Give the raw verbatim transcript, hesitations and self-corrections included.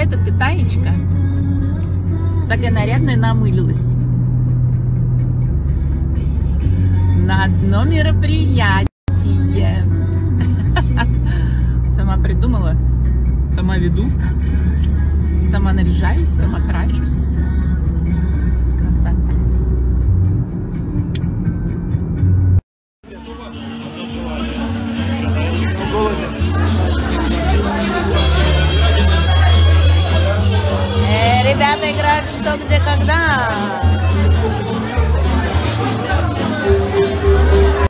какая-то ты Таечка. Такая нарядная намылилась. На одно мероприятие. Сама придумала, сама веду, сама наряжаюсь, сама крашусь. Красота. Э, ребята играют что, где, когда.